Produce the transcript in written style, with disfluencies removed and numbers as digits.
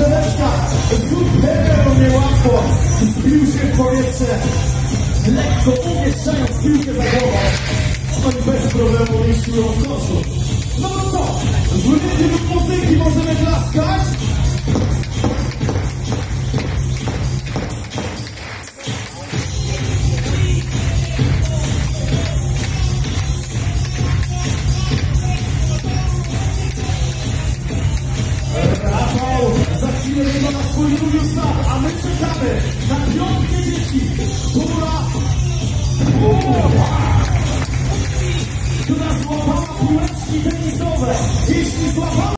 Marceleczka zupełnie łatwo zbił się w powietrze, lekko umieszczając piłkę za głową. No i bez problemu umieścił ją w koszu. No to co? Z rytmu muzyki możemy klaskać? Rafał zacznie chyba na swój drugi start, a my czekamy na piątkę dzieci, która złapała piłeczki tenisowe. Jeśli złapała